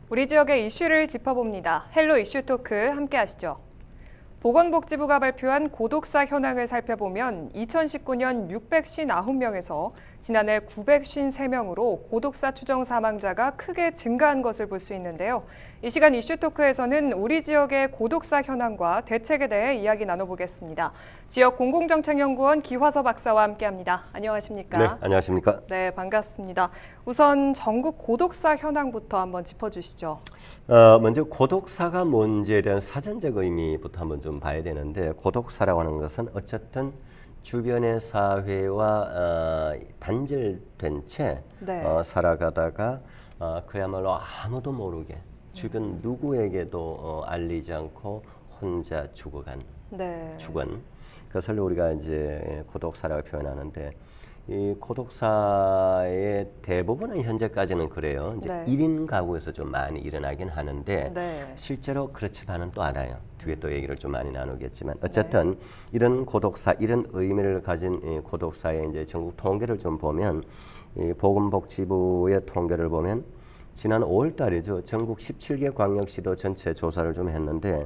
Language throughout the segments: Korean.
우리 지역의 이슈를 짚어봅니다. 헬로 이슈 토크 함께 하시죠. 보건복지부가 발표한 고독사 현황을 살펴보면 2019년 659명에서 지난해 953명으로 고독사 추정 사망자가 크게 증가한 것을 볼 수 있는데요. 이 시간 이슈 토크에서는 우리 지역의 고독사 현황과 대책에 대해 이야기 나눠보겠습니다. 지역 공공정책연구원 기화서 박사와 함께합니다. 안녕하십니까? 네, 안녕하십니까? 네, 반갑습니다. 우선 전국 고독사 현황부터 한번 짚어주시죠. 먼저 고독사가 뭔지에 대한 사전적 의미부터 한번 좀 봐야 되는데, 고독사라고 하는 것은 어쨌든 주변의 사회와 단절된 채 살아가다가 그야말로 아무도 모르게 주변 누구에게도 알리지 않고 혼자 죽어간 죽은 그것을 우리가 이제 고독사라고 표현하는데, 이 고독사의 대부분은 현재까지는 그래요. 이제 1인 가구에서 좀 많이 일어나긴 하는데 실제로 그렇지만은 또 않아요. 뒤에 또 얘기를 좀 많이 나누겠지만 어쨌든 이런 고독사, 이런 의미를 가진 이 고독사의 이제 전국 통계를 좀 보면, 이 보건복지부의 통계를 보면 지난 5월 달이죠. 전국 17개 광역시도 전체 조사를 좀 했는데,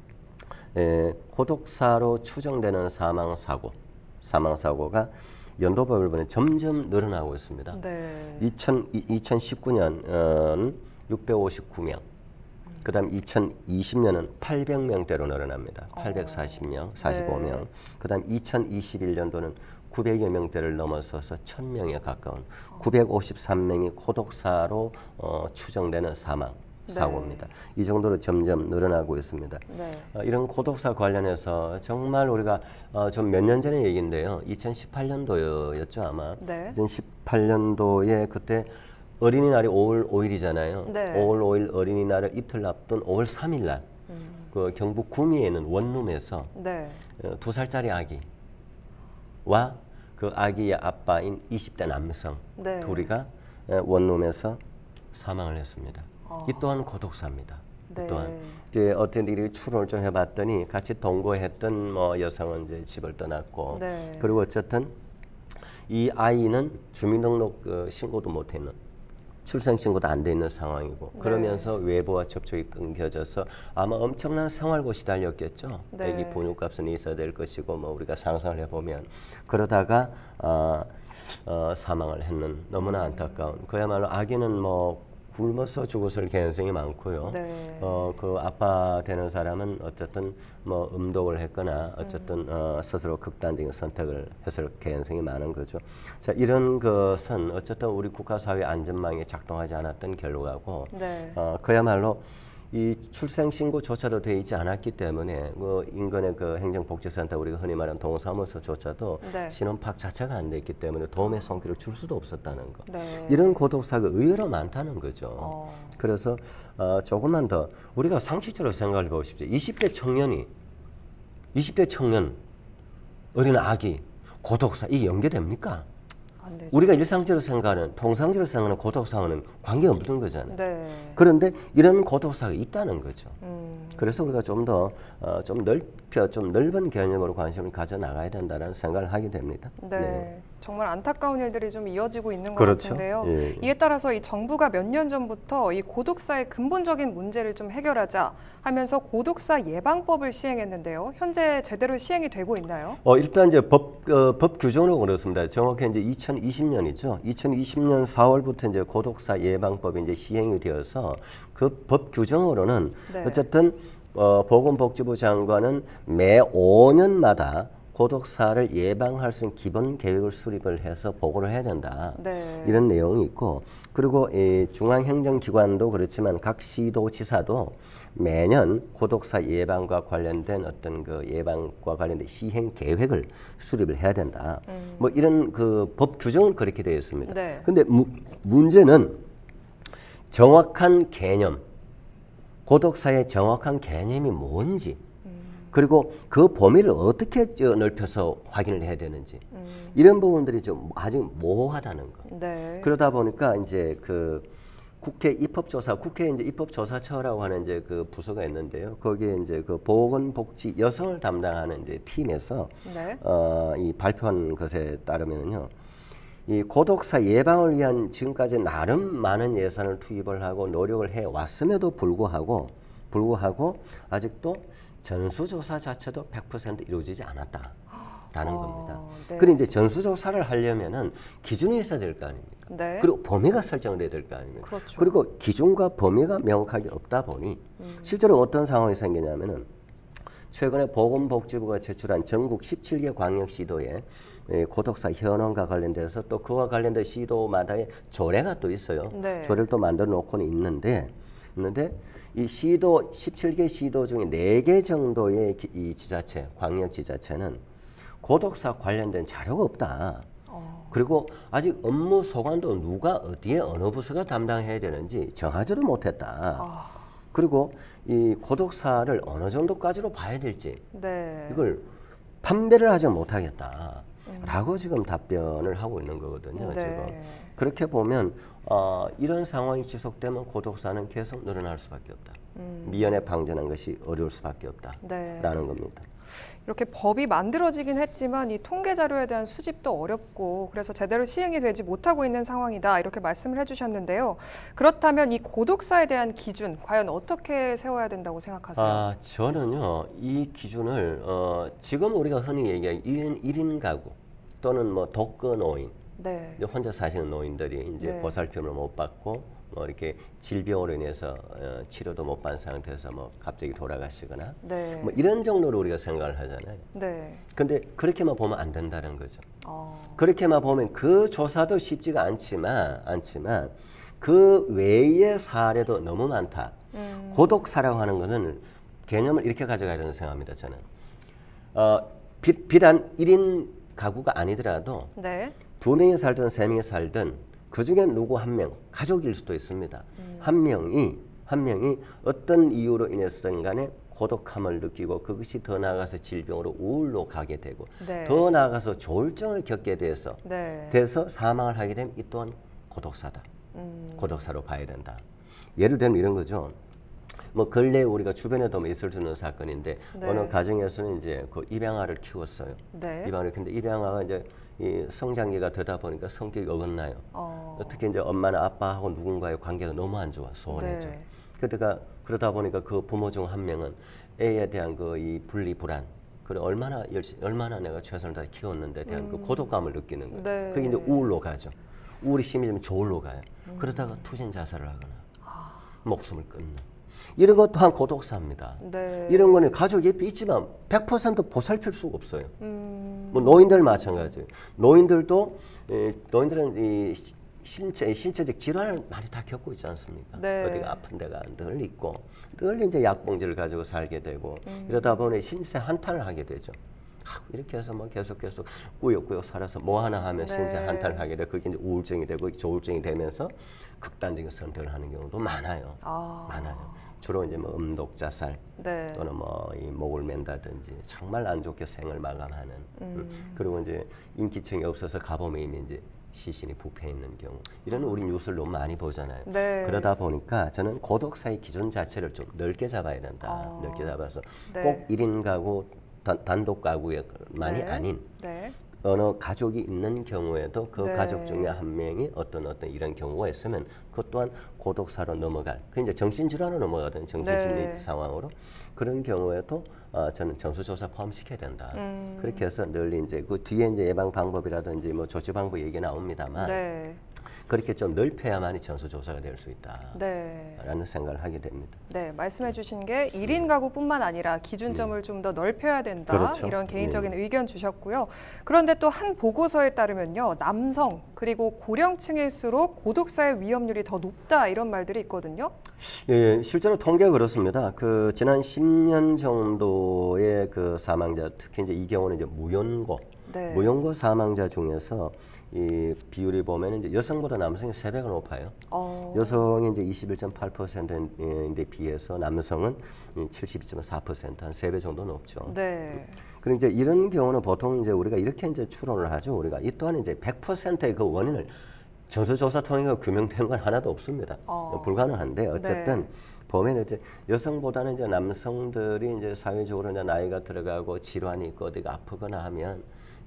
고독사로 추정되는 사망사고가 연도별로 보면 점점 늘어나고 있습니다. 2019년 659명, 그 다음 2020년은 800명대로 늘어납니다. 840명, 45명. 그 다음 2021년도는 900여 명대를 넘어서서 1000명에 가까운 953명이 고독사로 추정되는 사고입니다. 이 정도로 점점 늘어나고 있습니다. 이런 고독사 관련해서 정말 우리가 좀 몇 년 전의 얘기인데요. 2018년도였죠 아마. 2018년도에 그때 어린이날이 5월 5일이잖아요. 5월 5일 어린이날을 이틀 앞둔 5월 3일 날 그 경북 구미에 있는 원룸에서 2살짜리 아기와 그 아기의 아빠인 20대 남성 둘이가 원룸에서 사망을 했습니다. 이 또한 고독사입니다. 또한 이제 어떤 일이 추론을 좀 해봤더니 같이 동거했던 여성은 이제 집을 떠났고, 그리고 어쨌든 이 아이는 주민등록 신고도 못했는, 출생 신고도 안 돼 있는 상황이고, 그러면서 외부와 접촉이 끊겨져서 아마 엄청난 생활고 시달렸겠죠. 애기 분유값은 있어야 될 것이고 우리가 상상을 해보면, 그러다가 사망을 했는 너무나 안타까운, 그야말로 아기는 굶어서 죽었을 가능성이 많고요. 그 아빠 되는 사람은 어쨌든 음독을 했거나 어쨌든 스스로 극단적인 선택을 했을 가능성이 많은 거죠. 자, 이런 것은 어쨌든 우리 국가 사회 안전망이 작동하지 않았던 결과고, 그야말로 이 출생신고조차도 되어 있지 않았기 때문에 인근의 그 행정복지센터, 우리가 흔히 말하는 동사무소조차도 신원 파악 자체가 안 돼 있기 때문에 도움의 손길을 줄 수도 없었다는 거. 이런 고독사가 의외로 많다는 거죠. 그래서 조금만 더 우리가 상식적으로 생각해 보십시오. 20대 청년, 어린 아기, 고독사, 이게 연계됩니까? 우리가 일상적으로 생각하는, 통상적으로 생각하는 고독사와는 관계없는 거잖아요. 그런데 이런 고독사가 있다는 거죠. 그래서 우리가 좀 더 좀 넓은 개념으로 관심을 가져 나가야 된다는 생각을 하게 됩니다. 정말 안타까운 일들이 좀 이어지고 있는 것 같은데요. 이에 따라서 이 정부가 몇 년 전부터 이 고독사의 근본적인 문제를 좀 해결하자 하면서 고독사 예방법을 시행했는데요. 현재 제대로 시행이 되고 있나요? 일단 이제 법 규정으로 그렇습니다. 정확히 이제 2020년이죠. 2020년 4월부터 이제 고독사 예방법이 이제 시행이 되어서 그 법 규정으로는 어쨌든 보건복지부 장관은 매 5년마다 고독사를 예방할 수 있는 기본 계획을 수립을 해서 보고를 해야 된다. 이런 내용이 있고, 그리고 중앙행정기관도 그렇지만 각 시도지사도 매년 고독사 예방과 관련된 어떤 그 예방과 관련된 시행 계획을 수립을 해야 된다. 이런 그 법 규정은 그렇게 되어 있습니다. 근데 문제는 정확한 개념, 고독사의 정확한 개념이 뭔지, 그리고 그 범위를 어떻게 넓혀서 확인을 해야 되는지, 이런 부분들이 좀 아직 모호하다는 거. 그러다 보니까 이제 그 국회 입법조사, 국회 이제 입법조사처라고 하는 이제 그 부서가 있는데요. 거기에 이제 그 보건복지 여성을 담당하는 이제 팀에서 이 발표한 것에 따르면요, 이 고독사 예방을 위한 지금까지 나름 많은 예산을 투입을 하고 노력을 해 왔음에도 불구하고 아직도 전수조사 자체도 100% 이루어지지 않았다라는 겁니다. 네. 그리고 이제 전수조사를 하려면은 기준이 있어야 될 거 아닙니까? 네. 그리고 범위가 설정돼야 될 거 아닙니까? 그렇죠. 그리고 기준과 범위가 명확하게 없다 보니 실제로 어떤 상황이 생기냐면은 최근에 보건복지부가 제출한 전국 17개 광역시도의 고독사 현황과 관련돼서 또 그와 관련된 시도마다의 조례가 또 있어요. 네. 조례를 또 만들어 놓고는 있는데 이 시도 17개 시도 중에 4개 정도의 이 지자체, 광역지자체는 고독사 관련된 자료가 없다. 그리고 아직 업무 소관도 누가 어디에 어느 부서가 담당해야 되는지 정하지도 못했다. 그리고 이 고독사를 어느 정도까지로 봐야 될지 네. 이걸 판별을 하지 못하겠다. 라고 지금 답변을 하고 있는 거거든요. 네. 지금. 그렇게 보면 이런 상황이 지속되면 고독사는 계속 늘어날 수밖에 없다. 미연에 방지하는 것이 어려울 수밖에 없다라는 겁니다. 이렇게 법이 만들어지긴 했지만 이 통계 자료에 대한 수집도 어렵고 그래서 제대로 시행이 되지 못하고 있는 상황이다 이렇게 말씀을 해주셨는데요. 그렇다면 이 고독사에 대한 기준 과연 어떻게 세워야 된다고 생각하세요? 저는요 이 기준을 지금 우리가 흔히 얘기하는 1인 가구 또는 뭐 독거 노인, 네. 혼자 사시는 노인들이 이제 네. 보살핌을 못 받고 뭐 이렇게 질병으로 인해서 치료도 못 받은 상태에서 뭐 갑자기 돌아가시거나 네. 뭐 이런 정도로 우리가 생각을 하잖아요. 네. 근데 그렇게만 보면 안 된다는 거죠. 어. 그렇게만 보면 그 조사도 쉽지가 않지만 그 외의 사례도 너무 많다. 고독사라고 하는 것은 개념을 이렇게 가져가야 된다고 생각합니다. 저는 비단 1인 가구가 아니더라도 네. 2명이 살든 3명이 살든 그 중에 누구 한 명, 가족일 수도 있습니다. 한 명이 어떤 이유로 인해서든 간에 고독함을 느끼고 그것이 더 나아가서 질병으로 우울로 가게 되고 네. 더 나아가서 조울증을 겪게 돼서 네. 사망을 하게 되면 이 또한 고독사다. 고독사로 봐야 된다. 예를 들면 이런 거죠. 뭐 근래 우리가 주변에도 있을 수 있는 사건인데 네. 어느 가정에서는 이제 그 입양아를 키웠어요. 네. 입양아를 근데 입양아가 이제 이 성장기가 되다 보니까 성격이 어긋나요. 특히 이제 엄마나 아빠하고 누군가의 관계가 너무 안 좋아, 소원해져. 네. 그러다 보니까 그 부모 중 한 명은 애에 대한 그 이 분리 불안, 그래 얼마나 내가 최선을 다해 키웠는데 대한 그 고독감을 느끼는 거예요. 네. 그게 이제 우울로 가죠. 우울이 심해지면 저울로 가요. 그러다가 투신 자살을 하거나 목숨을 끊는. 이런 것 또한 고독사입니다. 네. 이런 거는 가족 옆에 있지만 100% 보살필 수가 없어요. 뭐 노인들 마찬가지예요. 노인들은 이 신체적 질환을 많이 다 겪고 있지 않습니까? 네. 어디가 아픈 데가 늘 있고 늘 이제 약봉지를 가지고 살게 되고 이러다 보니 신체 한탄을 하게 되죠. 이렇게 해서 뭐 계속 꾸역꾸역 살아서 뭐 하나 하면 네. 신체 한탄을 하게 되고 그게 이제 우울증이 되고 조울증이 되면서 극단적인 선택을 하는 경우도 많아요. 많아요. 주로 이제 뭐 음독자살 네. 또는 뭐 이 목을 맨다든지 정말 안 좋게 생을 마감하는 그리고 이제 인기층이 없어서 가봄에 이미 이제 시신이 부패 있는 경우 이런 우리 뉴스를 너무 많이 보잖아요. 네. 그러다 보니까 저는 고독사의 기준 자체를 좀 넓게 잡아야 된다. 넓게 잡아서 네. 꼭 1인 가구 단독 가구만이 네. 아닌 네. 어느 가족이 있는 경우에도 그 네. 가족 중에 한 명이 어떤 이런 경우가 있으면 그것 또한 고독사로 넘어갈 그 이제 정신질환으로 넘어가든 정신심리 네. 상황으로 그런 경우에도 저는 전수조사 포함시켜야 된다. 그렇게 해서 늘 이제 그 뒤에 이제 예방 방법이라든지 뭐 조치 방법 얘기 나옵니다만 네. 그렇게 좀 넓혀야만이 전수조사가 될 수 있다라는 네. 생각을 하게 됩니다. 네, 말씀해 주신 게 1인 가구뿐만 아니라 기준점을 좀 더 넓혀야 된다. 그렇죠. 이런 개인적인 의견 주셨고요. 그런데 또 한 보고서에 따르면요. 남성 그리고 고령층일수록 고독사의 위험률이 더 높다. 이런 말들이 있거든요. 예, 실제로 통계가 그렇습니다. 그 지난 10년 정도의 그 사망자, 특히 이제 이 경우는 이제 네. 무연고 사망자 중에서 이 비율이 보면 이제 여성보다 남성이 3배가 높아요. 여성이 이제 21.8%인데 비해서 남성은 72.4%, 한 3배 정도 높죠. 네. 그리고 이제 이런 경우는 보통 이제 우리가 이렇게 이제 추론을 하죠. 우리가 이 또한 이제 100%의 그 원인을 전수조사 통해서 규명된 건 하나도 없습니다. 불가능한데 어쨌든 네. 보면 이제 여성보다는 이제 남성들이 이제 사회적으로 이제 나이가 들어가고 질환이 있고 어디가 아프거나 하면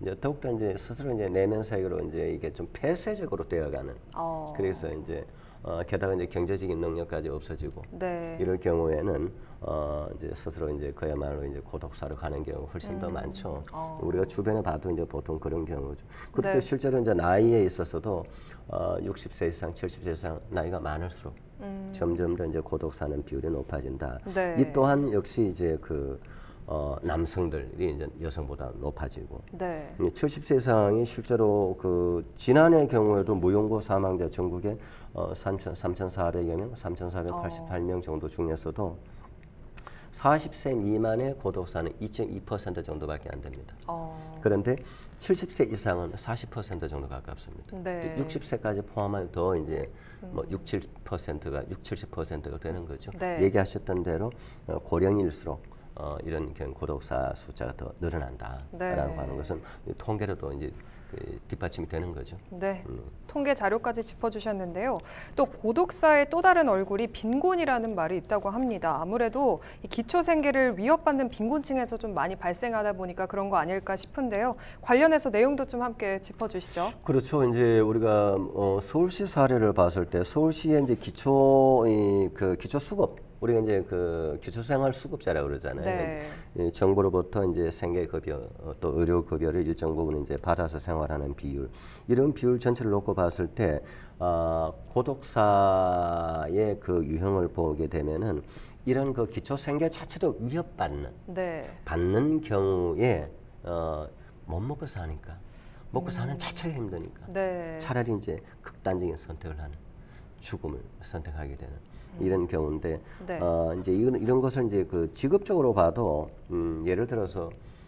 이제 더욱더 이제 스스로 이제 내면색으로 이제 이게 좀 폐쇄적으로 되어가는. 그래서 이제 게다가 이제 경제적인 능력까지 없어지고 네. 이럴 경우에는 이제 스스로 이제 그야말로 이제 고독사로 가는 경우가 훨씬 더 많죠. 우리가 주변에 봐도 이제 보통 그런 경우죠. 그리고 또 실제로 이제 나이에 있어서도 60세 이상, 70세 이상 나이가 많을수록 점점 더 이제 고독사는 비율이 높아진다. 네. 이 또한 역시 이제 그 남성들이 이제 여성보다 높아지고. 네. 70세 이상이 실제로 그 지난해 경우에도 무용고 사망자 전국에 3,400여 명, 3,488명 정도 중에서도 40세 미만의 고독사는 2.2% 정도밖에 안 됩니다. 그런데 70세 이상은 40% 정도 가깝습니다. 네. 60세까지 포함하면 더 이제 뭐 70%가 되는 거죠. 네. 얘기하셨던 대로 고령일수록 이런 고독사 숫자가 더 늘어난다라고 네. 하는 것은 통계로도 이제 뒷받침이 되는 거죠. 네, 통계 자료까지 짚어주셨는데요. 또 고독사의 또 다른 얼굴이 빈곤이라는 말이 있다고 합니다. 아무래도 이 기초 생계를 위협받는 빈곤층에서 좀 많이 발생하다 보니까 그런 거 아닐까 싶은데요. 관련해서 내용도 좀 함께 짚어주시죠. 그렇죠. 이제 우리가 서울시 사례를 봤을 때 서울시의 이제 기초 수급 우리가 이제 그 기초생활수급자라고 그러잖아요. 네. 정부로부터 이제 생계급여 또 의료급여를 일정 부분 이제 받아서 생활하는 비율 이런 비율 전체를 놓고 봤을 때 고독사의 그 유형을 보게 되면은 이런 그 기초생계 자체도 위협받는 받는 경우에 못 먹고 사니까 먹고 사는 자체가 힘드니까 차라리 이제 극단적인 선택을 하는 죽음을 선택하게 되는. 이런 경우인데 이제 이런 것을 이제 그 직업적으로 봐도 예를 들어서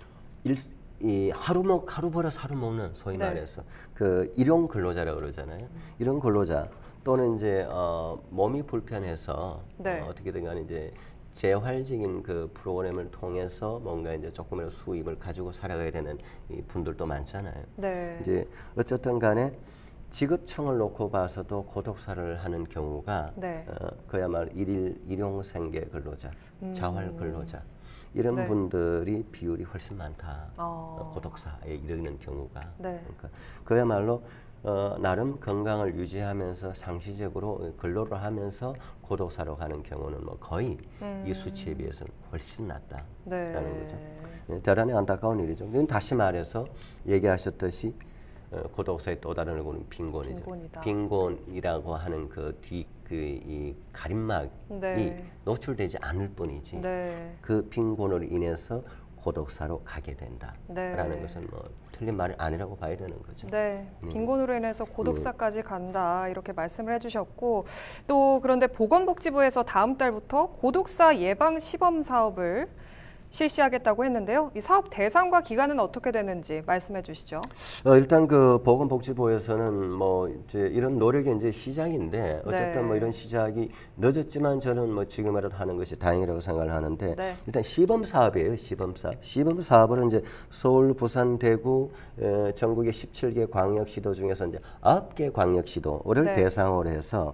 하루 벌어서 하루 먹는 소위 말해서 그 일용 근로자라고 그러잖아요. 일용 근로자 또는 이제 몸이 불편해서 어떻게든 간에 이제 재활적인 그 프로그램을 통해서 뭔가 이제 조금이라도 수입을 가지고 살아가야 되는 이 분들도 많잖아요. 이제 어쨌든 간에 직업층을 놓고 봐서도 고독사를 하는 경우가 그야말로 일용생계 근로자, 자활 근로자 이런 분들이 비율이 훨씬 많다. 고독사에 이르는 경우가. 그러니까 그야말로 나름 건강을 유지하면서 상시적으로 근로를 하면서 고독사로 가는 경우는 뭐 거의 이 수치에 비해서는 훨씬 낮다라는 거죠. 대단히 안타까운 일이죠. 다시 말해서 얘기하셨듯이 고독사의 또 다른 얼굴은 빈곤이죠. 빈곤이라고 하는 이 가림막이 노출되지 않을 뿐이지 그 빈곤으로 인해서 고독사로 가게 된다라는 것은 뭐 틀린 말이 아니라고 봐야 되는 거죠. 빈곤으로 인해서 고독사까지 간다 이렇게 말씀을 해주셨고 또 그런데 보건복지부에서 다음 달부터 고독사 예방 시범 사업을 실시하겠다고 했는데요. 이 사업 대상과 기간은 어떻게 되는지 말씀해 주시죠. 일단 그 보건복지부에서는 뭐 이제 이런 노력이 이제 시작인데 어쨌든 뭐 이런 시작이 늦었지만 저는 뭐 지금이라도 하는 것이 다행이라고 생각을 하는데 일단 시범 사업이에요. 시범 사업. 시범 사업을 이제 서울, 부산, 대구 전국의 17개 광역시도 중에서 이제 9개 광역시도를 대상으로 해서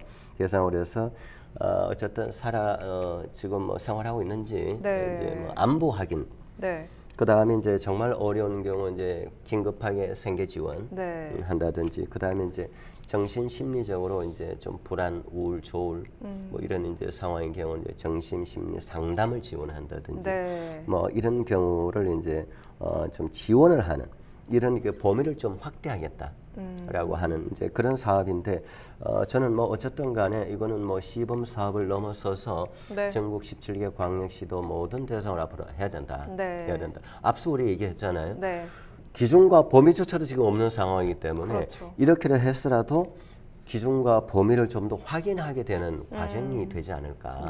어쨌든 지금 뭐 생활하고 있는지 이제 뭐 안부 확인. 그 다음에 이제 정말 어려운 경우 이제 긴급하게 생계 지원 한다든지. 그 다음에 이제 정신 심리적으로 이제 좀 불안, 우울, 조울 뭐 이런 이제 상황인 경우 이제 정신 심리 상담을 지원한다든지. 뭐 이런 경우를 이제 좀 지원을 하는. 이런 그 범위를 좀 확대하겠다라고 하는 이제 그런 사업인데 저는 뭐 어쨌든 간에 이거는 뭐 시범 사업을 넘어서서 전국 17개 광역시도 모든 대상을 앞으로 해야 된다. 앞서 우리 얘기했잖아요. 기준과 범위조차도 지금 없는 상황이기 때문에 이렇게 했으라도 기준과 범위를 좀 더 확인하게 되는 과정이 되지 않을까.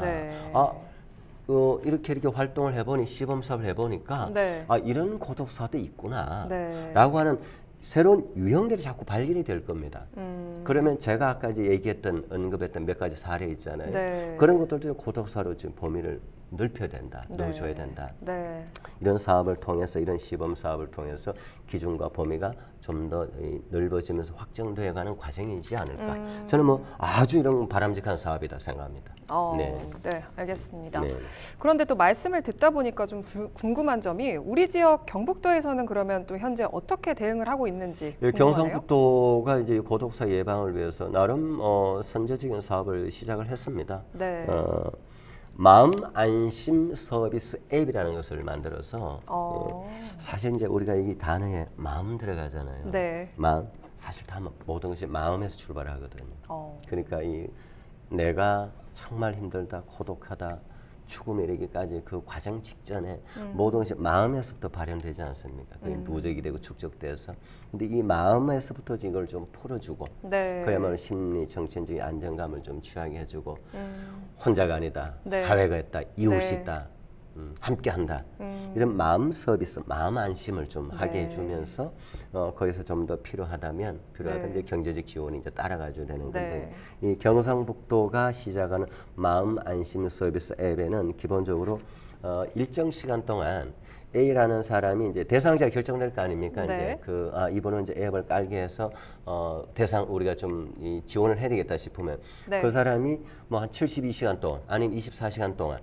이렇게 활동을 해보니 시범 사업을 해보니까 이런 고독사도 있구나 라고 하는 새로운 유형들이 자꾸 발견이 될 겁니다. 그러면 제가 아까 이제 언급했던 몇 가지 사례 있잖아요. 그런 것들도 고독사로 지금 범위를 넓혀야 된다, 네. 넣어줘야 된다. 네. 이런 사업을 통해서 이런 시범 사업을 통해서 기준과 범위가 좀 더 넓어지면서 확정되어가는 과정이지 않을까. 저는 뭐 아주 이런 바람직한 사업이다 생각합니다. 네, 알겠습니다. 네. 그런데 또 말씀을 듣다 보니까 좀 궁금한 점이 우리 지역 경북도에서는 그러면 또 현재 어떻게 대응을 하고 있는지 궁금하네요. 경상북도가 이제 고독사 예방을 위해서 나름 선제적인 사업을 시작을 했습니다. 네. 마음 안심 서비스 앱이라는 것을 만들어서 사실 이제 우리가 이 단어에 마음 들어가잖아요. 네. 마음 사실 다 모든 것이 마음에서 출발하거든요. 그러니까 이 내가 정말 힘들다, 고독하다, 죽음에 이르기까지 그 과정 직전에 모든 것이 마음에서부터 발현되지 않습니까? 그게 누적이 되고 축적돼서. 근데 이 마음에서부터 이걸 좀 풀어주고 네. 그야말로 심리, 정신적인 안정감을 좀 취하게 해주고 혼자가 아니다, 네. 사회가 있다, 이웃이 네. 있다, 함께한다. 이런 마음 서비스, 마음 안심을 좀 하게 네. 해주면서 거기서 좀 더 필요하다면 네. 이제 경제적 지원이 이제 따라가줘야 되는 건데 네. 이 경상북도가 시작하는 마음 안심 서비스 앱에는 기본적으로 일정 시간 동안 A라는 사람이 이제 대상자가 결정될 거 아닙니까? 네. 이제 이분은 이제 앱을 깔게 해서 대상 우리가 좀 지원을 해야 되겠다 싶으면 네. 그 사람이 뭐 한 72시간 동안 아니면 24시간 동안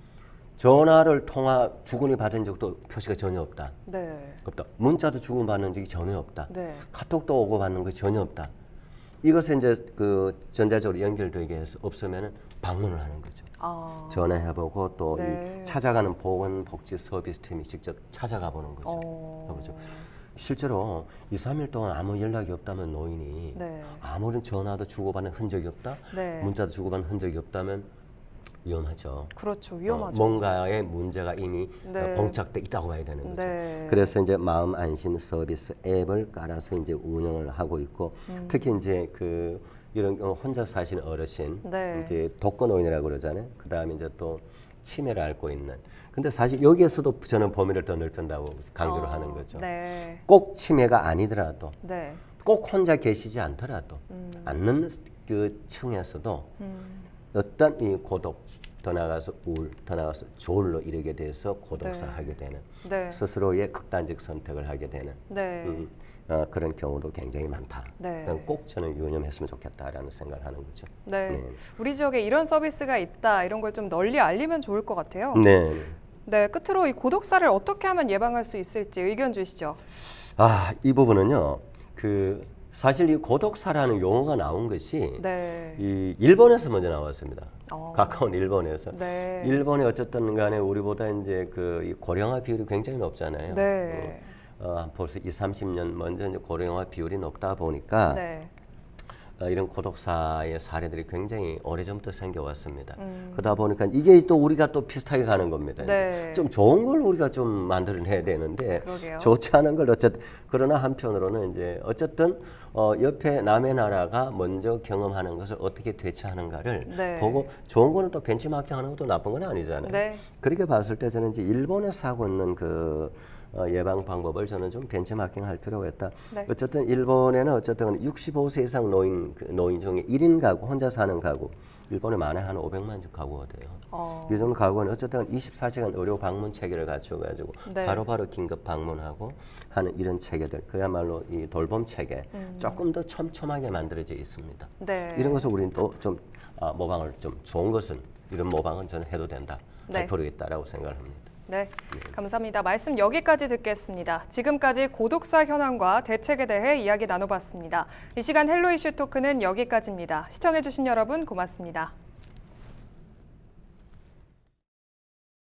전화를 주문이 받은 적도 표시가 전혀 없다. 네. 없다. 문자도 주고받는 적이 전혀 없다. 네. 카톡도 오고 받는 것이 전혀 없다. 이것을 이제 그 전자적으로 연결되게 해서 없으면은 방문을 하는 거죠. 전화해보고 또 네. 이 찾아가는 보건복지 서비스팀이 직접 찾아가 보는 거죠. 해보죠. 실제로 2, 3일 동안 아무 연락이 없다면 노인이 네. 아무런 전화도 주고받는 흔적이 없다. 네. 문자도 주고받는 흔적이 없다면 위험하죠. 그렇죠. 위험하죠. 뭔가의 문제가 이미 네. 봉착돼 있다고 봐야 되는 거죠. 네. 그래서 이제 마음 안심 서비스 앱을 깔아서 이제 운영을 하고 있고 특히 이제 이런 혼자 사시는 어르신, 네. 이제 독거노인이라고 그러잖아요. 그 다음에 이제 또 치매를 앓고 있는. 근데 사실 여기에서도 저는 범위를 더 넓힌다고 강조를 하는 거죠. 네. 꼭 치매가 아니더라도, 네. 꼭 혼자 계시지 않더라도, 않는 그 층에서도 어떤 이 고독, 더 나아가서 우울, 더 나아가서 조울로 이르게 돼서 고독사하게 되는 네. 스스로의 극단적 선택을 하게 되는 네. 그런 경우도 굉장히 많다. 네. 꼭 저는 유념했으면 좋겠다라는 생각을 하는 거죠. 네. 네. 우리 지역에 이런 서비스가 있다 이런 걸 좀 널리 알리면 좋을 것 같아요. 네. 네. 끝으로 이 고독사를 어떻게 하면 예방할 수 있을지 의견 주시죠. 이 부분은요. 사실 이 고독사라는 용어가 나온 것이 네. 이 일본에서 먼저 나왔습니다. 가까운 일본에서. 네. 일본이 어쨌든 간에 우리보다 이제 이 고령화 비율이 굉장히 높잖아요. 네. 벌써 30년 먼저 이제 고령화 비율이 높다 보니까 네. 이런 고독사의 사례들이 굉장히 오래전부터 생겨왔습니다. 그러다 보니까 이게 또 우리가 또 비슷하게 가는 겁니다. 네. 좀 좋은 걸 우리가 좀 만들어내야 되는데 그러게요. 좋지 않은 걸 어쨌든 그러나 한편으로는 이제 어쨌든 옆에 남의 나라가 먼저 경험하는 것을 어떻게 대처하는가를 네. 보고 좋은 거는 또 벤치마킹하는 것도 나쁜 건 아니잖아요. 네. 그렇게 봤을 때 저는 이제 일본에서 하고 있는 예방 방법을 저는 좀 벤치마킹 할 필요가 있다. 네. 어쨌든 일본에는 어쨌든 65세 이상 노인 중에 1인 가구, 혼자 사는 가구, 일본에 많아야 한 500만 집 가구가 돼요. 이 정도 가구는 어쨌든 24시간 의료 방문 체계를 갖춰가지고 네. 바로바로 긴급 방문하고 하는 이런 체계들, 그야말로 이 돌봄 체계 조금 더 촘촘하게 만들어져 있습니다. 네. 이런 것을 우리는 또 좀 모방을 좀 좋은 것은 이런 모방은 저는 해도 된다, 네. 할 필요가 있다라고 생각을 합니다. 네, 감사합니다. 말씀 여기까지 듣겠습니다. 지금까지 고독사 현황과 대책에 대해 이야기 나눠봤습니다. 이 시간 헬로 이슈 토크는 여기까지입니다. 시청해주신 여러분 고맙습니다.